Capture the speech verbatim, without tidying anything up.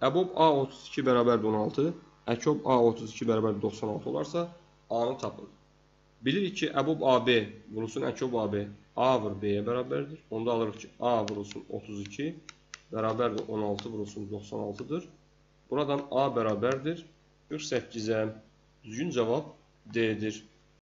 əbob A otuz iki bərabərdir on altı, əkob A otuz iki bərabərdir doxsan altı olarsa, A-nı tapın. Bilirik ki, əbob A B vurulsun əkob A B A vur B-yə bərabərdir. Onda alırıq ki, A vurulsun otuz iki bərabərdir on altı vurulsun doxsan altıdır. Buradan A bərabərdir qırx səkkizə. Düzgün cavab D-dir.